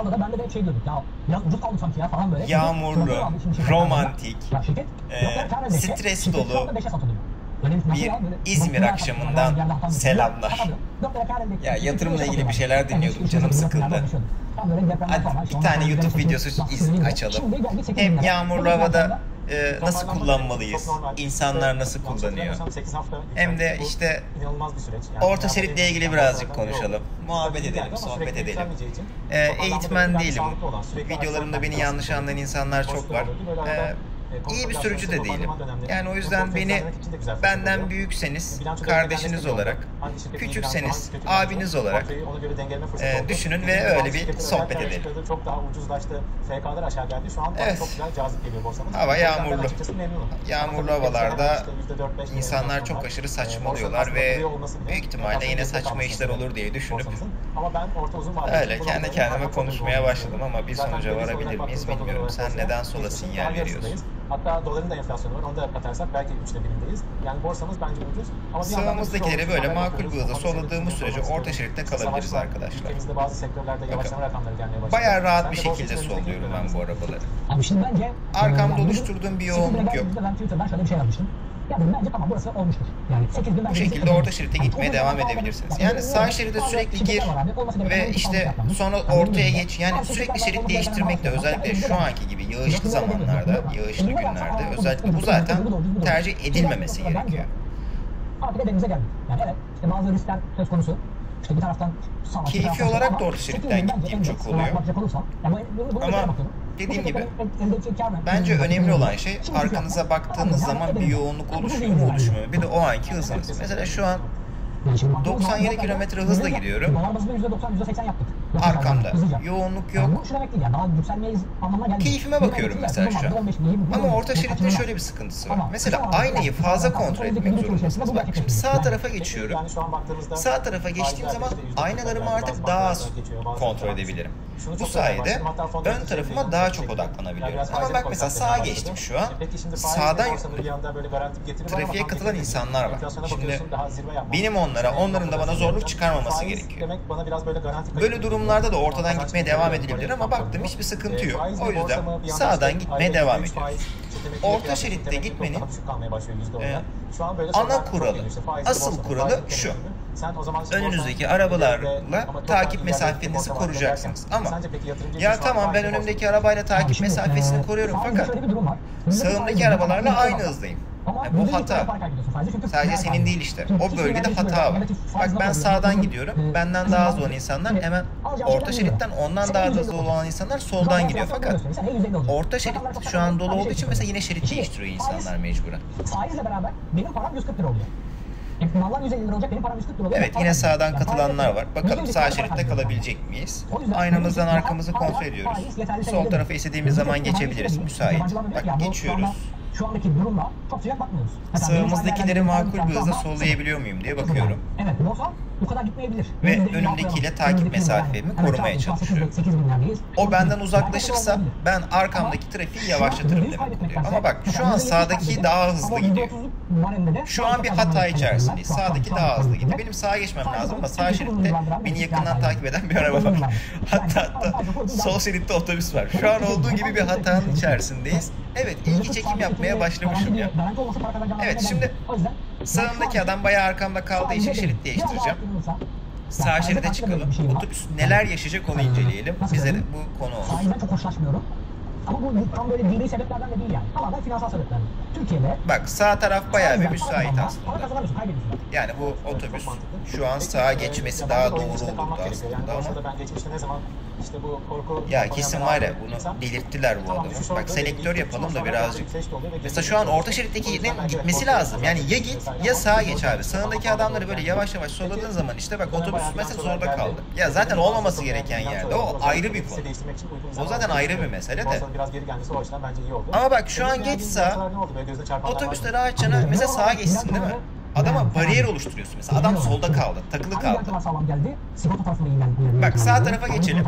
kaldı da ben de şey diyordum ya biraz ucuz kaldı sanki ya falan böyle. Yağmurlu, romantik, stres dolu bir İzmir akşamından selamlar. Ya yatırımla ilgili bir şeyler dinliyordum, canım sıkıldı. Hadi bir tane YouTube videosu açalım. Hem yağmurlu havada nasıl kullanmalıyız, insanlar nasıl kullanıyor. Hem de işte orta şeritle ilgili birazcık konuşalım, muhabbet edelim, sohbet edelim. Eğitmen değilim, videolarımda beni yanlış anlayan insanlar çok var. İyi bir sürücü de değilim. Yani o yüzden beni benden büyükseniz kardeşiniz olarak, küçükseniz abiniz olarak düşünün ve öyle bir sohbet edelim. Evet. Hava yağmurlu. Yağmurlu havalarda insanlar çok aşırı saçmalıyorlar ve büyük ihtimalle yine saçma işler olur diye düşünüp öyle kendi kendime konuşmaya başladım ama bir sonuca varabilir miyiz bilmiyorum. Sen neden sola sinyal veriyorsun? Hatta doların da enflasyonu var. Onu da katarsak belki 3'te 1'indeyiz. Yani borsamız bence ucuz. Ama sağımızdakileri böyle makul bir hızda solladığımız sürece orta şeritte kalabiliriz arkadaşlar. Ülkemizde bazı sektörlerde yavaşlama rakamları gelmeye başladı. Bayağı rahat bir şekilde solluyorum ben bu arabaları. Abi şimdi bence arkamda oluşturduğum bir yoğunluk yok. Ben Twitter'dan şöyle bir şey yazmıştım. Yani bence tamam burası olmuştur. Yani 8.000 bu şekilde orta şeritte gitmeye devam edebilirsiniz. Yani sağ şeride sürekli gir ve işte sonra ortaya geç. Yani sürekli şerit değiştirmek de özellikle şu anki gibi yağışlı zamanlarda, yağışlı günlerde özellikle bu zaten tercih edilmemesi gerekiyor. Ama bir de denize geldik. Yani evet işte bazı riskler söz konusu. İşte bir taraftan keyfi olarak da orta şeritten gittiğim çok oluyor. Ama dediğim gibi bence önemli olan şey arkanıza baktığınız zaman bir yoğunluk oluşuyor mu oluşmuyor. Bir de o anki hızınız. Mesela şu an 97 km hızla gidiyorum. Arkamda yoğunluk yok. Keyfime bakıyorum mesela şu an. Ama orta şeritte şöyle bir sıkıntısı var. Mesela aynayı fazla kontrol etmek zorundasınız. Bak şimdi sağ tarafa geçiyorum. Sağ tarafa geçtiğim zaman aynalarımı artık daha az kontrol edebilirim. Bu sayede ön tarafıma daha çok odaklanabiliyorum. Ama bak mesela sağa geçtim şu an. Sağdan trafiğe katılan insanlar var. Şimdi benim onların da bana zorluk çıkarmaması gerekiyor. Böyle durumlarda da ortadan gitmeye devam edilebilir ama baktım hiçbir sıkıntı yok. O yüzden sağdan gitmeye devam ediyoruz. Orta şeritte gitmenin ana kuralı, asıl kuralı şu. Önünüzdeki arabalarla takip mesafenizi koruyacaksınız. Ama ya tamam ben önümdeki arabayla takip mesafesini koruyorum fakat sağımdaki arabalarla aynı hızdayım. Bu hata. Sadece senin değil işte. O bölgede hata var. Bak ben sağdan gidiyorum. Benden daha hızlı olan insanlar hemen orta şeritten ondan daha hızlı olan insanlar soldan gidiyor. Fakat orta şerit şu an dolu olduğu için mesela yine şerit değiştiriyor insanlar mecburen. Faizle beraber benim param 140 lira oluyor. Mallar 150 lira olacak, benim param 140 lira oluyor. Evet, yine sağdan katılanlar var. Bakalım sağ şeritte kalabilecek miyiz? Aynamızdan arkamızı kontrol ediyoruz. Sol tarafa istediğimiz zaman geçebiliriz. Müsait. Bak geçiyoruz. Şu andaki durumla çok sıcak bakmıyoruz. Sağımızdakileri makul bir hızla sollayabiliyor muyum diye bakıyorum. Evet, yoksa bu kadar gitmeyebilir. Ve önümdekiyle takip mesafemi korumaya çalışıyorum. O benden uzaklaşırsa ben arkamdaki trafiği yavaşlatırım demek oluyor. Ama bak şu an sağdaki daha hızlı gidiyor. Şu an bir hata içerisindeyiz. Sağdaki daha hızlı gidiyor. Benim sağa geçmem lazım ama sağ şeritte beni yakından takip eden bir araba var. Hatta sol şeritte otobüs var. Şu an olduğu gibi bir hatanın içerisindeyiz. Evet, ilgi çekim yapmaya başlamışım ya. Evet, şimdi sağımdaki adam bayağı arkamda kaldığı için şerit değiştireceğim. Sağ şeride çıkalım. Otobüs neler yaşayacak onu inceleyelim. Bize de bu konu olsun. Faizden çok hoşlaşmıyorum. Ama bu tam böyle dini sebeplerden de değil yani. Tamamen finansal sebeplerden. Türkiye'de... Bak sağ taraf bayağı bir müsait aslında. Yani bu otobüs şu an sağa geçmesi daha doğru olurdu aslında ama... Ya kesin var ya bunu belirttiler bu adamı. Bak selektör yapalım da birazcık. Mesela şu an orta şerittekinin gitmesi lazım. Yani ya git ya sağa geç abi. Sağındaki adamları böyle yavaş yavaş solladığın zaman işte bak otobüs mesela zorda kaldı. Ya zaten olmaması gereken yerde. O ayrı bir konu. O zaten ayrı bir mesele de. Ama bak şu an geç sağ. Otobüsler rahatçana mesela sağa geçsin değil mi? Adama bariyer oluşturuyorsun mesela. Adam solda kaldı, takılı kaldı. Bak sağ tarafa geçelim.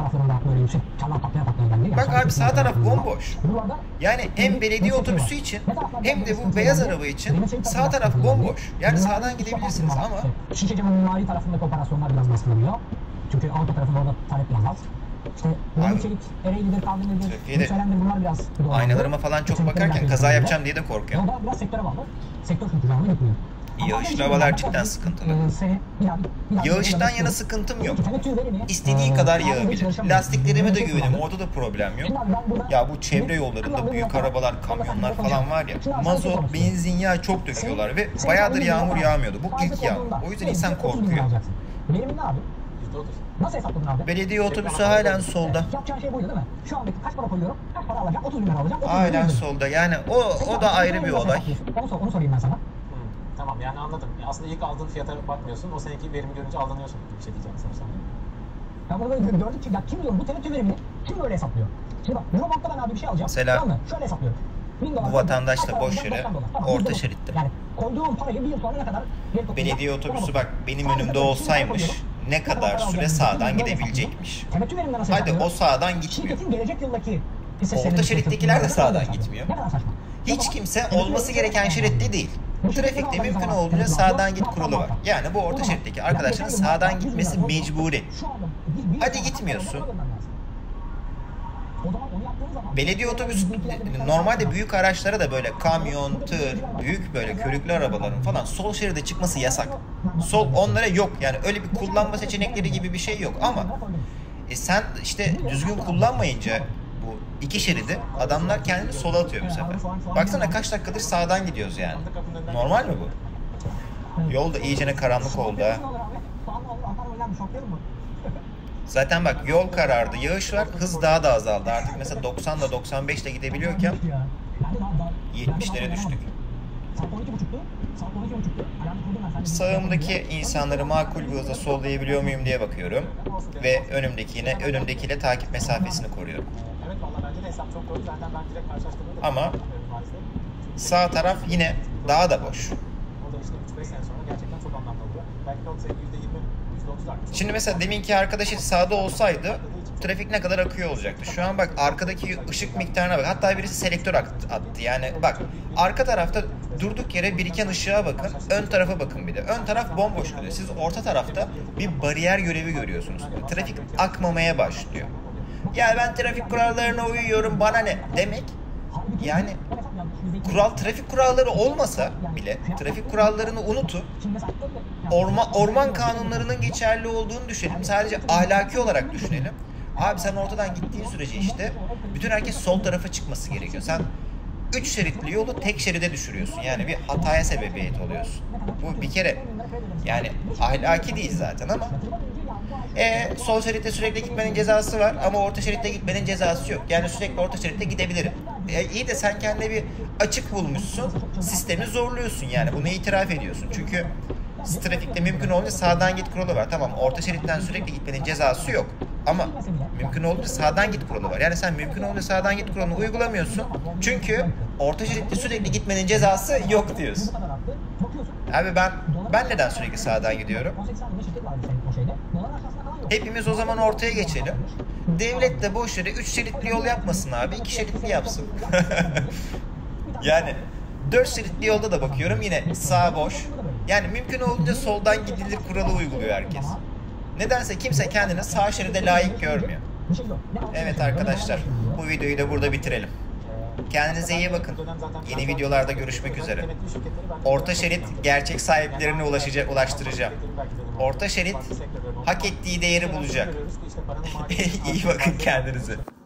Bak abi sağ taraf bomboş. Yani hem belediye otobüsü için hem de bu beyaz araba için sağ taraf bomboş. Yani sağdan gidebilirsiniz ama... Şişece'nin mimari tarafındaki operasyonlar biraz baskılanıyor. Çünkü Avrupa tarafında orada talep biraz az. İşte Mehmet Çelik, Ereğli'dir, Kandilli'dir, Yükselen'dir, bunlar biraz... Aynalarıma falan çok bakarken kaza yapacağım diye de korkuyorum. Yolda biraz sektöre bağlı. Sektör kültürlerini yapıyor. Yağışlı havalar cidden sıkıntılı. Yağıştan yana sıkıntım yok. İstediği kadar yağabilir. Lastiklerime de güvenim. Orada da problem yok. Ya bu çevre yollarında büyük arabalar, kamyonlar falan var ya. Mazot, benzin yağı çok döküyorlar ve bayağıdır yağmur yağmıyordu. Bu ilk yağmur. O yüzden insan korkuyor. Benim ne abi? Nasıl hesapladın abi? Belediye otobüsü halen solda. Yapacağın şey buydu değil mi? Şu andaki kaç para koyuyorum? Kaç para alacağım? 30 bin lira alacağım. Halen solda. Yani o da ayrı bir olay. Onu sorayım ben sana. Tamam, yani anladım. Aslında ilk aldığın fiyata bakmıyorsun. O seneki verimi görünce aldanıyorsun gibi bir şey diyeceğim sanırsam. Ya bunu böyle gördük ki ya kim diyor bu temettü verimini kim böyle hesaplıyor? Şimdi bak Eurobank'ta ben abi bir şey alacağım. Mesela tamam mı? Şöyle hesaplıyorum. bu vatandaş da boş yere orta şeritte. Yani koyduğum parayı bir yıl sonra ne kadar? Belediye otobüsü bak benim önümde olsaymış ne kadar süre sağdan gidebilecekmiş. Temettü verimini nasıl Hadi hesaplıyorum? o sağdan gitmiyor. Şirketin gelecek yıldaki Orta şerittekiler de sağdan gitmiyor. Ne kadar saçma. Hiç kimse olması gereken şeritte değil. Trafikte mümkün olduğunca sağdan git kuralı var. Yani bu orta şeritteki arkadaşların sağdan gitmesi mecburi. Hadi gitmiyorsun. Belediye otobüsü normalde büyük araçlara da böyle kamyon, tır, büyük böyle körüklü arabaların falan sol şeride çıkması yasak. Sol onlara yok yani öyle bir kullanma seçenekleri gibi bir şey yok ama sen işte düzgün kullanmayınca bu iki şeridi adamlar kendini sola atıyor bu sefer. Baksana kaç dakikadır sağdan gidiyoruz yani. Normal mi bu? Yol da iyicene karanlık oldu ha. Zaten bak yol karardı, yağış var, hız daha da azaldı artık. Mesela 90'la 95'le gidebiliyorken 70'lere düştük. Sağımdaki insanları makul bir hızla sollayabiliyor muyum diye bakıyorum. Ve önümdekiyle takip mesafesini koruyorum. Ama sağ taraf yine daha da boş. Şimdi mesela deminki arkadaşı sağda olsaydı trafik ne kadar akıyor olacaktı. Şu an bak arkadaki ışık miktarına bak. Hatta birisi selektör attı. Yani bak arka tarafta durduk yere biriken ışığa bakın. Ön tarafa bakın bir de. Ön taraf bomboş kalıyor. Siz orta tarafta bir bariyer görevi görüyorsunuz. Trafik akmamaya başlıyor. Ya ben trafik kurallarına uyuyorum bana ne demek? Yani trafik kuralları olmasa bile trafik kurallarını unutun. Orman kanunlarının geçerli olduğunu düşünelim. Sadece ahlaki olarak düşünelim. Abi sen ortadan gittiğin sürece işte bütün herkes sol tarafa çıkması gerekiyor. Sen 3 şeritli yolu tek şeride düşürüyorsun. Yani bir hataya sebebiyet oluyorsun. Bu bir kere yani ahlaki değil zaten ama sol şeritte sürekli gitmenin cezası var ama orta şeritte gitmenin cezası yok. Yani sürekli orta şeritte gidebilirim. İyi de sen kendine bir açık bulmuşsun. Sistemi zorluyorsun yani. Bunu itiraf ediyorsun. Çünkü trafikte mümkün olunca sağdan git kuralı var. Tamam orta şeritten sürekli gitmenin cezası yok. Ama mümkün olunca sağdan git kuralı var. Yani sen mümkün olunca sağdan git kuralını uygulamıyorsun. Çünkü orta şeritte sürekli gitmenin cezası yok diyorsun. Abi ben neden sürekli sağdan gidiyorum? Hepimiz o zaman ortaya geçelim. Devlet de boş yere 3 şeritli yol yapmasın abi. 2 şeritli yapsın. Yani 4 şeritli yolda da bakıyorum yine sağ boş. Yani mümkün olduğunca soldan gidilir kuralı uyguluyor herkes. Nedense kimse kendini sağ şeride layık görmüyor. Evet arkadaşlar, bu videoyu da burada bitirelim. Kendinize iyi bakın. Yeni videolarda görüşmek üzere. Orta şerit gerçek sahiplerine ulaştıracağım. Orta şerit hak ettiği değeri bulacak. İyi bakın kendinize.